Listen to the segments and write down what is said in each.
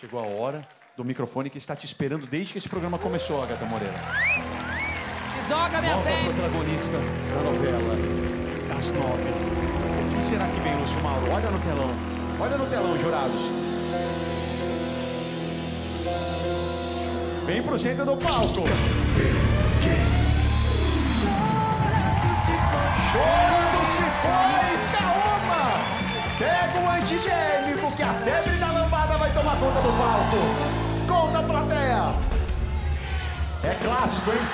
Chegou a hora do microfone que está te esperando desde que esse programa começou, Agatha Moreira. Joga minha Nova frente. protagonista da novela das 9. O que será que vem, Lúcio Mauro? Olha no telão. Olha no telão, jurados. Vem pro centro do palco. Chorando se foi, Caoma! Pega o antigênico que a febre da lambada vai tomar conta do palco. Conta a plateia. É clássico, hein?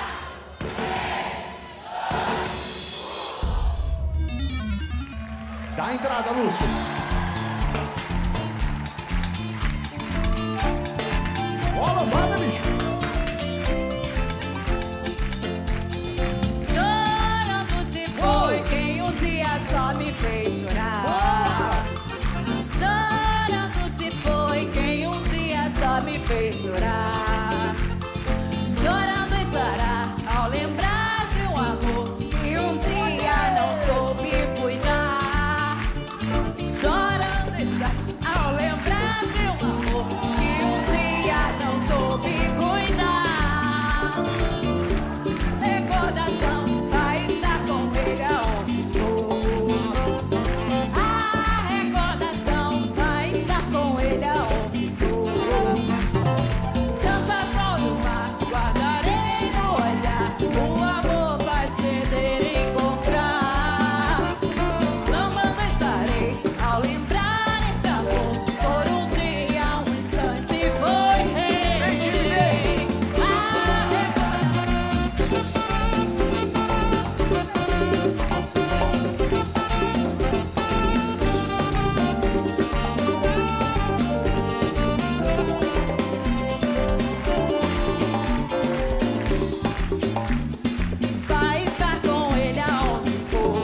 Dá a entrada, Lúcio. Ó, lambada, bicho. Chorando se foi quem um dia só me fez chorar. Chorando se foi quem um dia só me fez chorar. Chorando estará ao lembrar de um amor que um dia não soube cuidar. Chorando está ao lembrar de um amor que um dia não soube cuidar. Recordação vai estar com ele aonde for. A recordação vai estar com ele aonde for. Dança só do mar, guardarei no olhar. O amor faz perder e encontrar. Amando estarei ao lembrar esse amor. Por um dia, um instante foi rei. A vai estar com ele aonde for.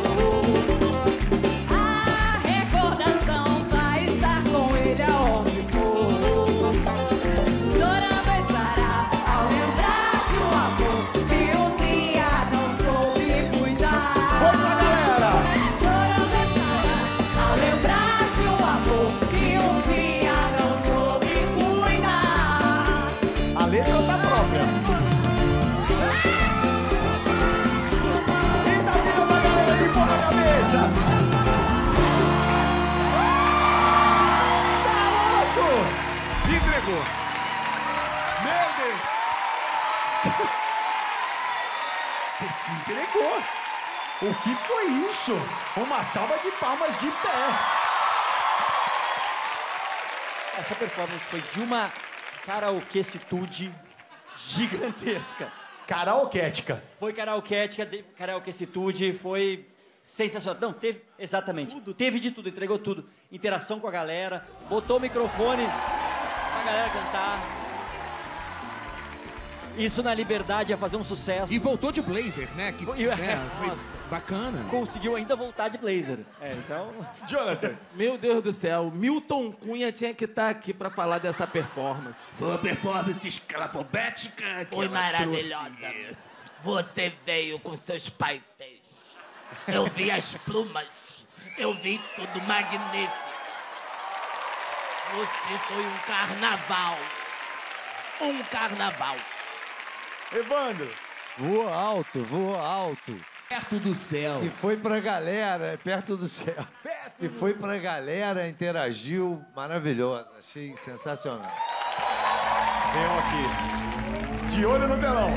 A recordação vai estar com ele aonde for. Chorando estará ao lembrar de um amor que um dia não soube cuidar. Foi pra galera. Chorando estará ao lembrar de um amor que um dia não soube cuidar. A letra tá própria. E tá vindo uma galera de pôr na cabeça. Tá louco? Entregou. Meu Deus. Você se entregou. O que foi isso? Uma salva de palmas de pé. Essa performance foi de uma karaokecitude gigantesca. Karaokética. Foi karaokecitude, foi sensacional. Não, teve, exatamente. Teve de tudo, entregou tudo. Interação com a galera, botou o microfone pra galera cantar. Isso na Liberdade ia fazer um sucesso. E voltou de blazer, né? Que, E- né, foi Nossa. bacana. Conseguiu ainda voltar de blazer. É, isso é um... Jonathan. Meu Deus do céu, Milton Cunha tinha que estar aqui pra falar dessa performance. Foi uma performance escalafobética que Foi ela maravilhosa. trouxe. Você veio com seus paitéis. Eu vi as plumas. Eu vi tudo magnífico. Você foi um carnaval. Um carnaval. Evandro. Voou alto, voou alto. Perto do céu. E foi pra galera, perto do céu. E foi pra galera, interagiu, maravilhosa. Achei sensacional. Venham aqui. De olho no telão.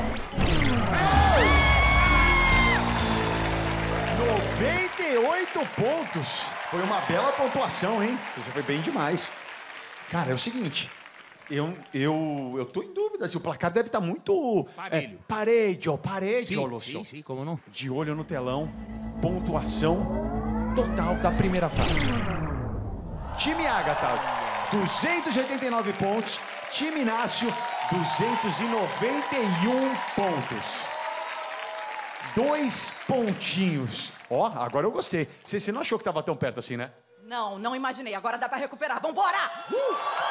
98 pontos. Foi uma bela pontuação, hein? Você foi bem demais. Cara, é o seguinte. Eu tô em dúvida. Se o placar deve estar muito... Parelho. Parejo, Lúcio. Sim, como não? De olho no telão. Pontuação total da primeira fase. Time Agatha, 289 pontos. Time Inácio, 291 pontos. 2 pontinhos. Ó, agora eu gostei. Você não achou que tava tão perto assim, né? Não, não imaginei. Agora dá pra recuperar. Vambora!